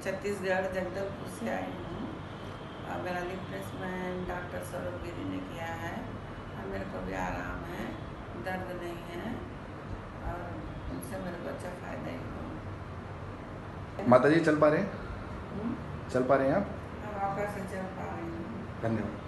छत्तीसगढ़ जगदलपुर से आई हूँ और मेरा रिप्लेसमेंट डॉक्टर सौरभ गिरी ने किया है और मेरे को भी आराम है, दर्द नहीं है और उनसे मेरे को अच्छा फ़ायदा ही हुआ। माता जी चल पा रहे हैं? चल पा रहे हैं आप? वापस से चल पा रही हूँ। धन्यवाद।